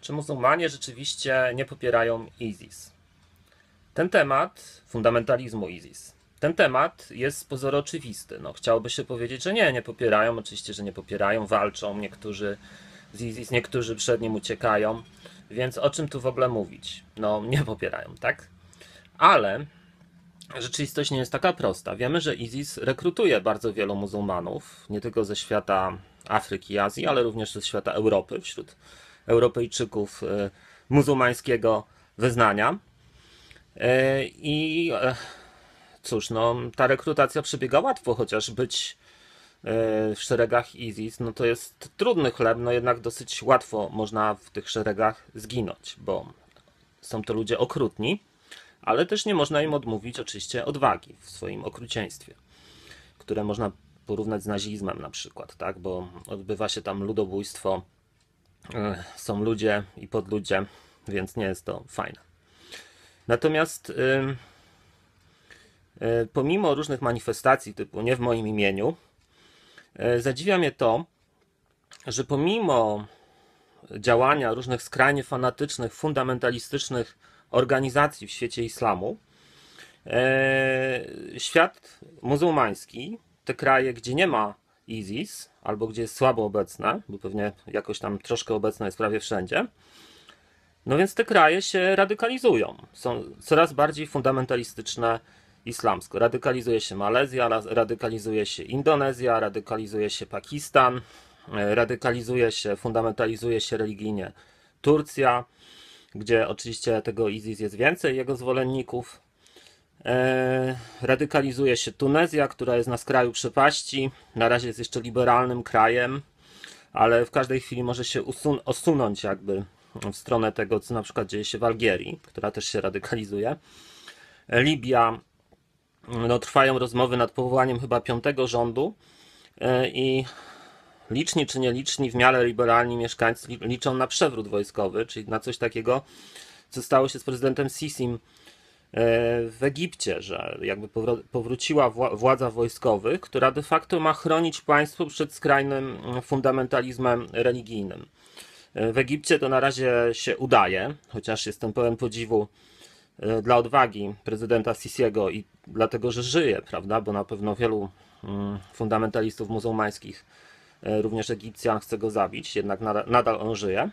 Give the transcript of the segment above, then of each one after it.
Czy muzułmanie rzeczywiście nie popierają ISIS? Ten temat, fundamentalizmu ISIS, ten temat jest z pozoru oczywisty. No, chciałoby się powiedzieć, że nie popierają. Oczywiście, że nie popierają, walczą niektórzy z ISIS, niektórzy przed nim uciekają. Więc o czym tu w ogóle mówić? No, nie popierają, tak? Ale rzeczywistość nie jest taka prosta. Wiemy, że ISIS rekrutuje bardzo wielu muzułmanów, nie tylko ze świata Afryki i Azji, ale również ze świata Europy, wśród Europejczyków muzułmańskiego wyznania. I cóż, no, ta rekrutacja przebiega łatwo, chociaż być w szeregach ISIS, no to jest trudny chleb, no jednak dosyć łatwo można w tych szeregach zginąć, bo są to ludzie okrutni, ale też nie można im odmówić oczywiście odwagi w swoim okrucieństwie, które można porównać z nazizmem na przykład, tak? Bo odbywa się tam ludobójstwo, są ludzie i podludzie, więc nie jest to fajne. Natomiast pomimo różnych manifestacji typu nie w moim imieniu, zadziwia mnie to, że pomimo działania różnych skrajnie fanatycznych, fundamentalistycznych organizacji w świecie islamu, świat muzułmański, te kraje, gdzie nie ma ISIS, albo gdzie jest słabo obecne, bo pewnie jakoś tam troszkę obecne jest prawie wszędzie, no więc te kraje się radykalizują. Są coraz bardziej fundamentalistyczne islamsko. Radykalizuje się Malezja, radykalizuje się Indonezja, radykalizuje się Pakistan, radykalizuje się, fundamentalizuje się religijnie Turcja, gdzie oczywiście tego ISIS jest więcej, jego zwolenników. Radykalizuje się Tunezja, która jest na skraju przepaści. Na razie jest jeszcze liberalnym krajem, ale w każdej chwili może się osunąć jakby w stronę tego, co na przykład dzieje się w Algierii, która też się radykalizuje. Libia, no, trwają rozmowy nad powołaniem chyba 5. rządu i liczni czy nieliczni, w miarę liberalni mieszkańcy liczą na przewrót wojskowy, czyli na coś takiego, co stało się z prezydentem Sisim w Egipcie, że jakby powróciła władza wojskowych, która de facto ma chronić państwo przed skrajnym fundamentalizmem religijnym. W Egipcie to na razie się udaje, chociaż jestem pełen podziwu dla odwagi prezydenta Sisiego i dlatego, że żyje, prawda, bo na pewno wielu fundamentalistów muzułmańskich, również Egipcjan, chce go zabić, jednak nadal on żyje.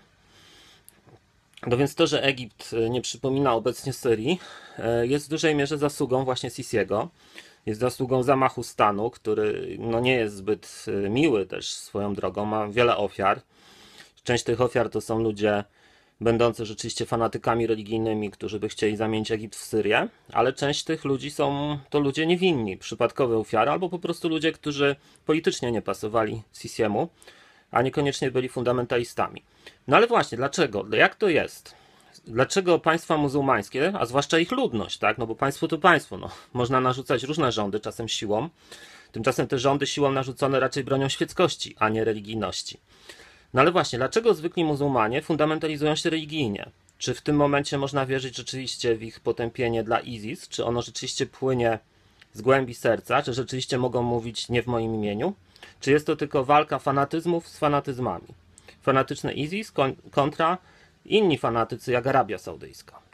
No więc to, że Egipt nie przypomina obecnie Syrii, jest w dużej mierze zasługą właśnie Sisiego. Jest zasługą zamachu stanu, który no nie jest zbyt miły też swoją drogą, ma wiele ofiar. Część tych ofiar to są ludzie będący rzeczywiście fanatykami religijnymi, którzy by chcieli zamienić Egipt w Syrię, ale część tych ludzi są to ludzie niewinni, przypadkowe ofiary, albo po prostu ludzie, którzy politycznie nie pasowali Sisiemu, a niekoniecznie byli fundamentalistami. No ale właśnie, dlaczego? Jak to jest? Dlaczego państwa muzułmańskie, a zwłaszcza ich ludność, tak? No bo państwo to państwo, no. Można narzucać różne rządy, czasem siłą. Tymczasem te rządy siłą narzucone raczej bronią świeckości, a nie religijności. No ale właśnie, dlaczego zwykli muzułmanie fundamentalizują się religijnie? Czy w tym momencie można wierzyć rzeczywiście w ich potępienie dla ISIS? Czy ono rzeczywiście płynie z głębi serca? Czy rzeczywiście mogą mówić nie w moim imieniu? Czy jest to tylko walka fanatyzmów z fanatyzmami? Fanatyczne ISIS kontra inni fanatycy jak Arabia Saudyjska.